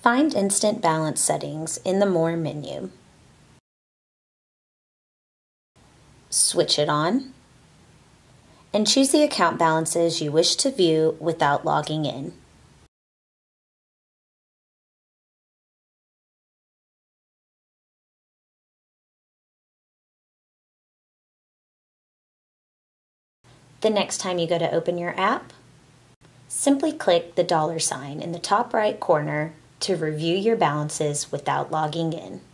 Find Instant Balance settings in the More menu. Switch it on, and choose the account balances you wish to view without logging in. The next time you go to open your app, simply click the $ sign in the top right corner to review your balances without logging in.